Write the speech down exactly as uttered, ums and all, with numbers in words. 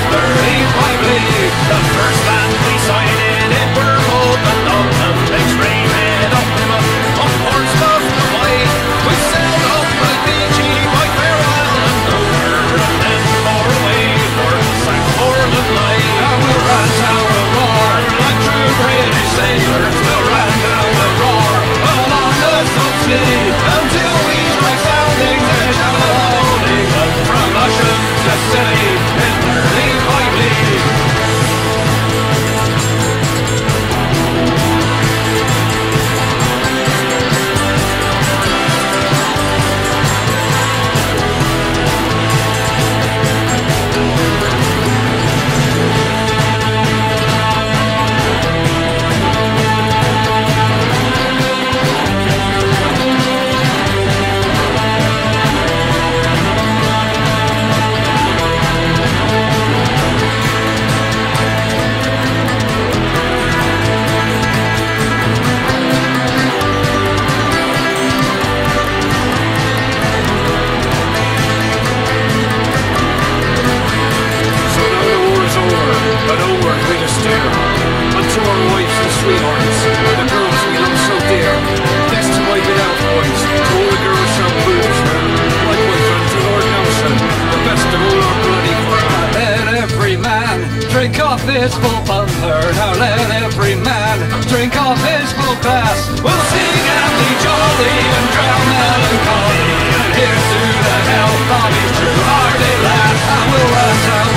The first land we sighted it were both the Dublin extreme head up, up Portsmouth to White. We sailed up the Fiji by Fair Island over and then far away for Saint Portland Light. And we ran down the roar like true British sailors. We ran down the roar along the South Sea until we struck sounding the channel of England from ocean to sea in thirty-five leagues. Drink off his full bumper, now let every man drink off his full glass. We'll sing and be jolly and drown melancholy, and here's to the health of his true hearted lass. And we'll run down